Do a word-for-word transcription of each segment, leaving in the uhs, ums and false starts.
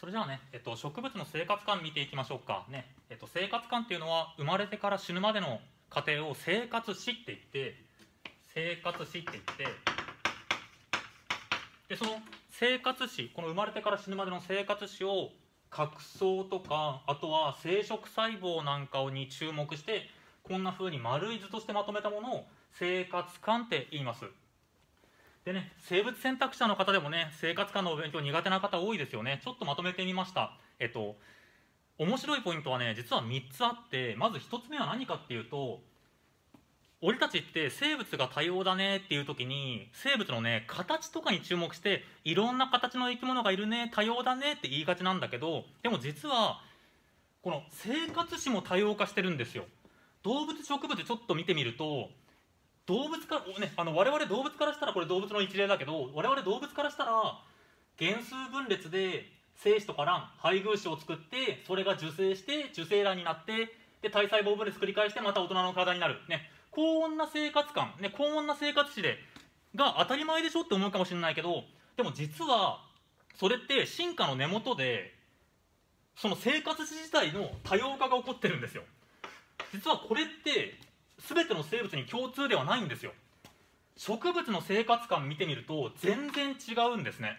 それじゃあね、えっと、植物の生活観見ていきましょうかね。えっと、生活観っていうのは生まれてから死ぬまでの過程を生活史って言って生活史って言ってで、その生活史、この生まれてから死ぬまでの生活史を核層とか、あとは生殖細胞なんかに注目してこんな風に丸い図としてまとめたものを生活観って言います。でね、生物選択者の方でもね、生活観のお勉強苦手な方多いですよね。ちょっとまとめてみました。えっと面白いポイントはね、実はみっつあって、まずひとつめは何かっていうと、俺たちって生物が多様だねっていう時に生物のね形とかに注目していろんな形の生き物がいるね、多様だねって言いがちなんだけど、でも実はこの生活史も多様化してるんですよ。動物植物ちょっと見てみると、動物から、ね、あの我々動物からしたらこれ動物の一例だけど、我々動物からしたら原数分裂で精子とか卵、配偶子を作って、それが受精して受精卵になって、で体細胞分裂繰り返してまた大人の体になる、ね、高温な生活感、ね、高温な生活史でが当たり前でしょって思うかもしれないけど、でも実はそれって進化の根元でその生活史自体の多様化が起こってるんですよ。実はこれって全ての生物に共通ではないんですよ。植物の生活観見てみると全然違うんですね。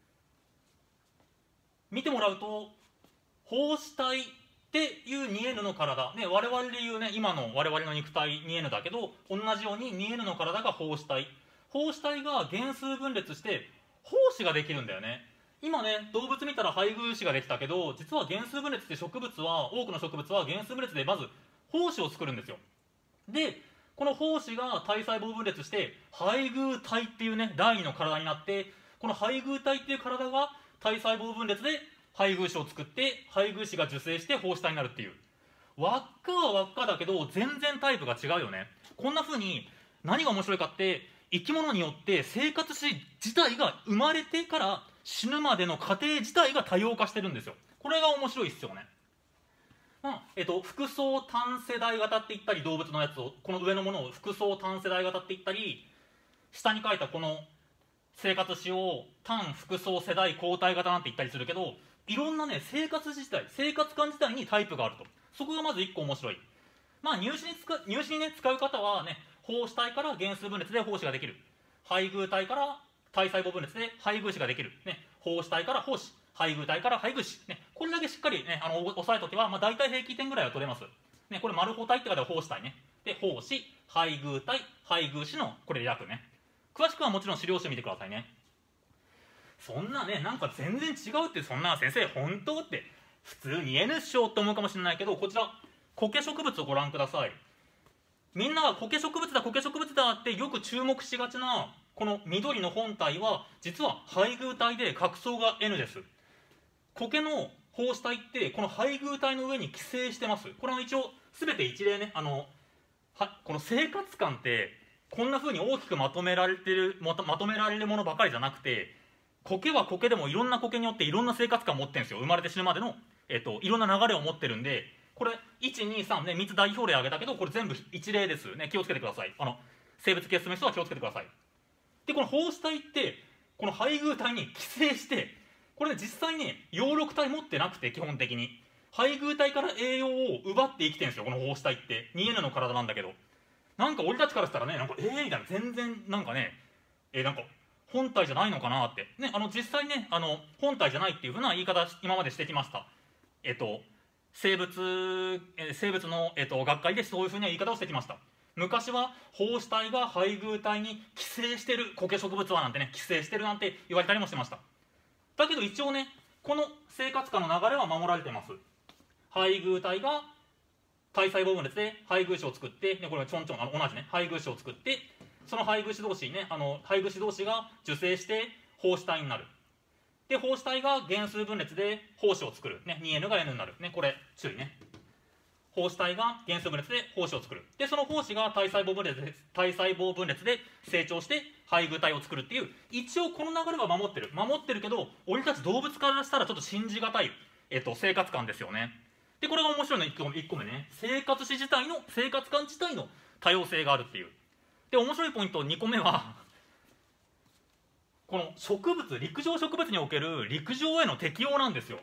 見てもらうと、胞子体っていう にエヌ の体、ね、我々でいうね、今の我々の肉体 にエヌ だけど、同じように にエヌ の体が胞子体。胞子体が原数分裂して胞子ができるんだよね。今ね、動物見たら配偶子ができたけど、実は原数分裂って植物は、多くの植物は原数分裂でまず胞子を作るんですよ。で、この胞子が体細胞分裂して配偶体っていうね、第二の体になって、この配偶体っていう体が体細胞分裂で配偶子を作って、配偶子が受精して胞子体になるっていう、輪っかは輪っかだけど全然タイプが違うよね。こんな風に何が面白いかって、生き物によって生活史自体が生まれてから死ぬまでの過程自体が多様化してるんですよ。これが面白いっすよね。まあえっと、複層単世代型って言ったり、動物のやつを、この上のものを複層単世代型って言ったり、下に書いたこの生活史を単複層世代交代型なんて言ったりするけど、いろんなね生活自体、生活観自体にタイプがあると。そこがまずいっこ面白い。まあ入試に使う、入試にね使う方はね、胞子体から原数分裂で胞子ができる、配偶体から体細胞分裂で配偶子ができる、ね、胞子体から胞子、配偶体から配偶子、ね、これだけしっかり、ね、あの押さえとけば、まあ、大体平均点ぐらいは取れます、ね、これ丸胞体って書いてある胞子体ね。で胞子、配偶体、配偶子のこれ略ね。詳しくはもちろん資料集見てくださいね。そんなね、なんか全然違うって、そんな先生本当って普通に N っしょって思うかもしれないけど、こちら苔植物をご覧ください。みんなが苔植物だ苔植物だってよく注目しがちなこの緑の本体は、実は配偶体で核層が N です。苔の胞子体ってこの配偶体の上に寄生してます。これは一応全て一例ね、あのはこの生活観ってこんな風に大きくまとめられてるまと、まとめられるものばかりじゃなくて、苔は苔でもいろんな苔によっていろんな生活観を持ってるんですよ。生まれて死ぬまでの、えっと、いろんな流れを持ってるんで、これいちにさんね、みっつ代表例挙げたけど、これ全部一例ですね。気をつけてください。あの生物系進む人は気をつけてください。でこの胞子体ってこの配偶体に寄生して、これね実際ね葉緑体持ってなくて、基本的に配偶体から栄養を奪って生きてるんですよ、この胞子体って。 にエヌ の体なんだけど、なんか俺たちからしたらね、なんかえーみたいな、全然なんかね、えー、なんか本体じゃないのかなってね。あの実際ね、あの本体じゃないっていうふうな言い方今までしてきました。えっと生物、えー、生物の、えっと、学会でそういうふうな言い方をしてきました。昔は胞子体が配偶体に寄生してる苔植物はなんてね、寄生してるなんて言われたりもしてました。だけど一応ね、この生活観の流れは守られてます。配偶体が体細胞分裂で配偶子を作って、ね、これはちょんちょんあの同じね、配偶子を作って、その配偶子同士ね、あの配偶子同士が受精して胞子体になる。で胞子体が原数分裂で胞子を作る、ね、にエヌ が N になる、ね、これ注意ね。胞子体が原数分裂で胞子を作る。でその胞子が体細胞分裂で体細胞分裂で成長して配偶体を作るっていう、一応この流れは守ってる守ってるけど、俺たち動物からしたらちょっと信じがたい、えっと、生活観ですよね。でこれが面白いのいっこめいっこめね、生活史自体の生活観自体の多様性があるっていう。で面白いポイントにこめは、この植物、陸上植物における陸上への適応なんですよ。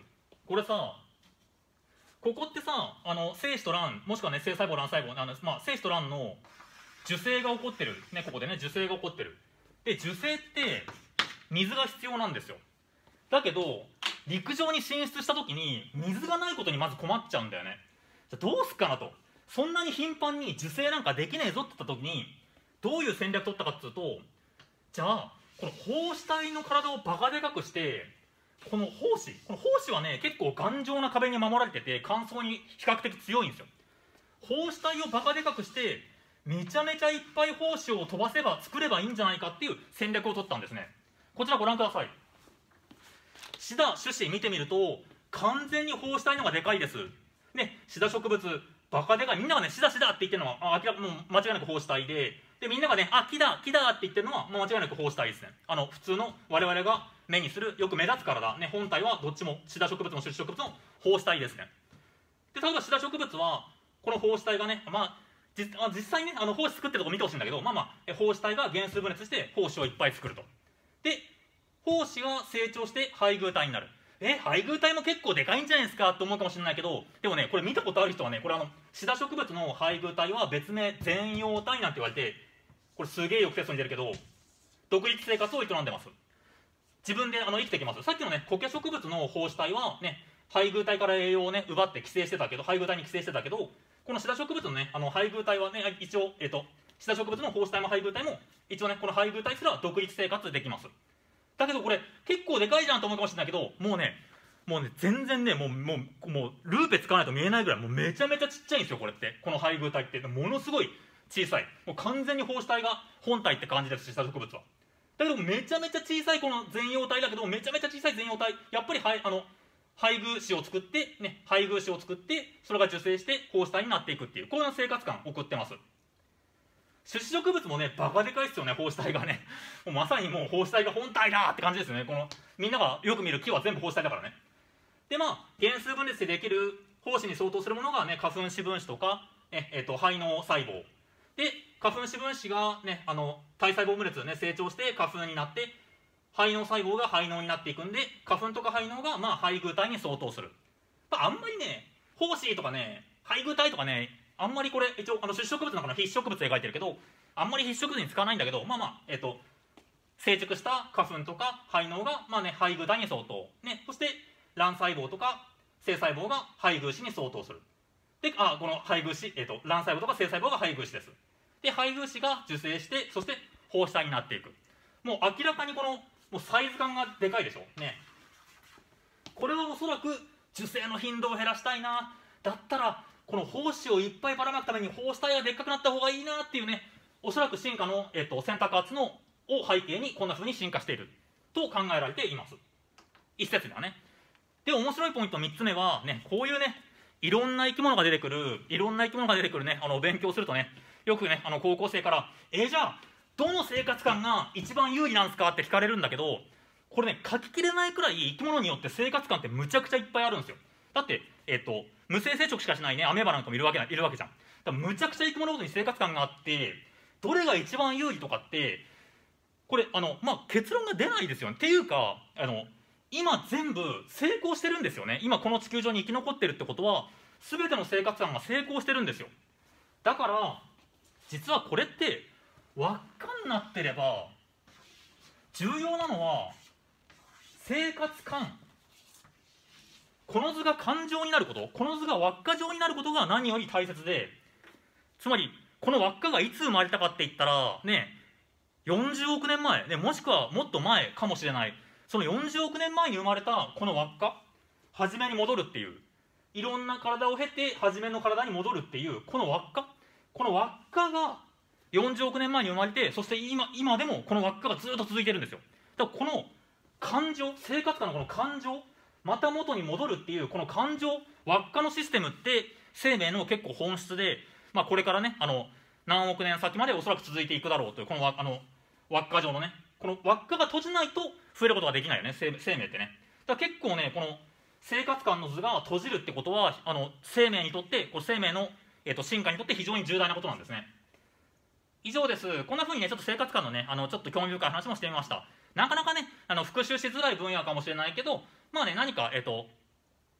これさ、ここってさ、あの精子と卵、もしくはね性細胞卵細胞、あの、まあ、精子と卵の受精が起こってるね、ここでね受精が起こってる。で受精って水が必要なんですよ。だけど陸上に進出した時に水がないことにまず困っちゃうんだよね。じゃあどうすっかなと。そんなに頻繁に受精なんかできねえぞって言った時にどういう戦略取ったかっていうと、じゃあこの胞子体の体をバカでかくして、この胞子この胞子はね結構頑丈な壁に守られてて乾燥に比較的強いんですよ。胞子体をバカでかくしてめちゃめちゃいっぱい胞子を飛ばせば作ればいいんじゃないかっていう戦略を取ったんですね。こちらご覧ください。シダ種子見てみると完全に胞子体の方がでかいですね。シダ植物バカでかい。みんながねシダシダって言ってるのはあ明らかもう間違いなく胞子体で、でみんながねあ木だ木だって言ってるのはもう間違いなく胞子体ですね。あの普通の我々が目にするよく目立つ体ね、本体はどっちもシダ植物も種子植物の胞子体ですね。で例えばシダ植物はこの胞子体がね、まあ実実際ねあの胞子作ってるとこ見てほしいんだけど、まあまあ胞子体が原数分裂して胞子をいっぱい作ると。で胞子が成長して配偶体になる。え配偶体も結構でかいんじゃないですかと思うかもしれないけど、でもねこれ見たことある人はね、これあのシダ植物の配偶体は別名全葉体なんて言われて、これすげえよくテストに出るけど独立生活を営んでます。自分であの生きてきます。さっきのねコケ植物の胞子体はね配偶体から栄養をね奪って寄生してたけど、配偶体に寄生してたけど、このシダ植物のねあの配偶体はね一応えっとシダ植物の胞子体も配偶体も一応ねこの配偶体すら独立生活できます。だけどこれ結構でかいじゃんと思うかもしれないけど、もうねもうね全然ねもうもうもうルーペ使わないと見えないぐらいもうめちゃめちゃちっちゃいんですよこれって。この配偶体ってものすごい小さい、もう完全に胞子体が本体って感じですし、シダ植物は。だけどめちゃめちゃ小さいこの全葉体だけど、めちゃめちゃ小さい全葉体やっぱりはいあの配偶子を作ってね配偶子を作ってそれが受精して胞子体になっていくっていうこういう生活感を送ってます。種子植物もねバカでかいですよね胞子体がね。もうまさにもう胞子体が本体だって感じですよね。このみんながよく見る木は全部胞子体だからね。でまあ原数分裂でできる胞子に相当するものがね花粉子分子とか、ねえー、と胚嚢細胞で、花粉子分子がねあの体細胞分裂でね成長して花粉になって胚嚢細胞が胚嚢になっていくんで、花粉とか胚嚢がまあ配偶体に相当する。まあ、あんまりね胞子とかね配偶体とかねあんまりこれ一応あの種子植物の中の必植物で描いてるけど、あんまり必植物に使わないんだけど、まあまあえっ、ー、と成熟した花粉とか胚嚢がまあね配偶体に相当ね、そして卵細胞とか性細胞が配偶子に相当する。であこの配偶子、えー、と卵細胞とか性細胞が配偶子です。で配偶子が受精してそして胞子体になっていく。もう明らかにこのもうサイズ感がでかいでしょね。これはおそらく受精の頻度を減らしたいな、だったらこの胞子をいっぱいばらまくために胞子体がでっかくなった方がいいなっていうね、おそらく進化の、えっと、選択圧のを背景にこんな風に進化していると考えられています。一説ではね。で面白いポイントみっつめはね、こういうねいろんな生き物が出てくるいろんな生き物が出てくるねあの勉強するとね、よくねあの高校生から「えー、じゃあどの生活感が一番有利なんですか?」って聞かれるんだけど、これね書ききれないくらい生き物によって生活感ってむちゃくちゃいっぱいあるんですよ。だってえっと無性生殖しかしないねアメーバなんかもいるわけいるわけじゃん。だからむちゃくちゃ生き物ごとに生活感があって、どれが一番有利とかってこれあのまあ結論が出ないですよね。っていうかあの今全部成功してるんですよね。今この地球上に生き残ってるってことは全ての生活感が成功してるんですよ。だから実はこれって輪っかになってれば重要なのは生活感、この図が環状になること、この図が輪っか状になることが何より大切で、つまりこの輪っかがいつ生まれたかって言ったらねよんじゅうおくねんまえ、ね、もしくはもっと前かもしれない。そのよんじゅうおくねんまえに生まれたこの輪っか、初めに戻るっていう、いろんな体を経て初めの体に戻るっていうこの輪っか、この輪っかがよんじゅうおくねんまえに生まれて、そして今今でもこの輪っかがずっと続いてるんですよ。だからこの感情、生活感のこの感情、また元に戻るっていうこの感情、輪っかのシステムって生命の結構本質で、まあ、これからねあの何億年先までおそらく続いていくだろうというこのあの輪っか状のね、この輪っかが閉じないと増えることができないよね、生命ってね。だから結構ねこの生活感の図が閉じるってことはあの生命にとってこう生命の、えー、と進化にとって非常に重大なことなんですね。以上です。こんな風にねちょっと生活感のねあのちょっと興味深い話もしてみました。なかなかねあの復習しづらい分野かもしれないけど、まあね何かえっ、ー、と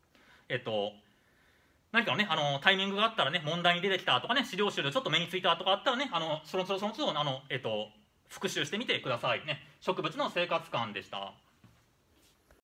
えっと何かのね、あのタイミングがあったらね、問題に出てきたとかね、資料集でちょっと目についたとかあったらね、あのその都度その都度あの、えっと、復習してみてくださいね。植物の生活観でした。